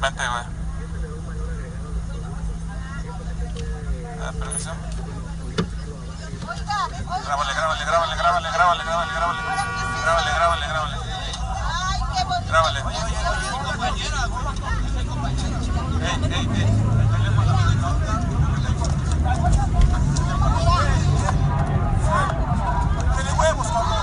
Vente, güey. Permiso. Grábale, grábale, grábale, grábale, grábale, grábale, grábale. Grábale, grábale, grábale. Grábale. Ey, ey, ey. ¡Tiene huevos, cabrón!